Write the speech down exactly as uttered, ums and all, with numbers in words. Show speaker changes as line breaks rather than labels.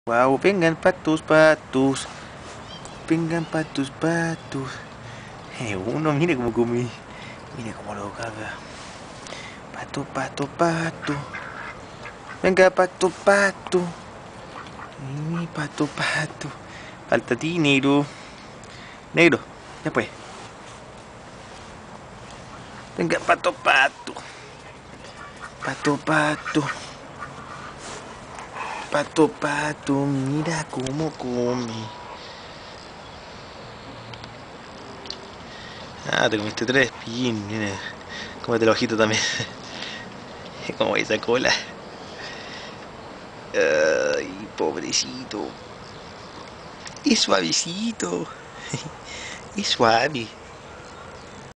Wow, vengan patos, patos. Vengan patos, patos. Eh, uno, mire cómo come. Mire cómo lo caga. Pato, pato, pato. Venga, pato, pato. Ay, pato, pato. Falta a ti, negro. Negro, ya pues. Venga, pato, pato. Pato, pato. Pato, pato, mira cómo come. Ah, te comiste tres pillín, mira. Cómete el ojito también. Como esa cola. Ay, pobrecito. Es suavecito. Es suave.